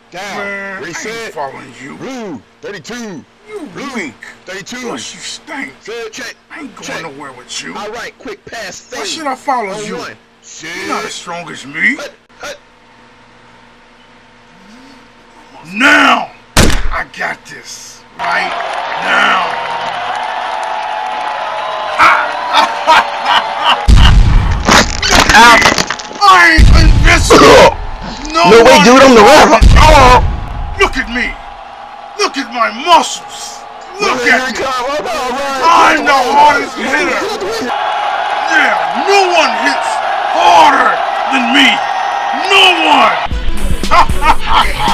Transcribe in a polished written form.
Down. Man, Reset. I ain't following you. Blue. 32. You Blue. weak. 32. Plus you stink. Good. Check. I ain't going Check. nowhere with you. All right. Quick pass. Fade. Why should I follow on you? One. Shit. You're not as strong as me. Hut. Hut. Now! I got this. Right now. I ain't invincible. No way, dude, I'm the ref. Oh. Look at me. Look at my muscles. Look at me. I'm the hardest hitter. Yeah, no one hits harder than me. No one.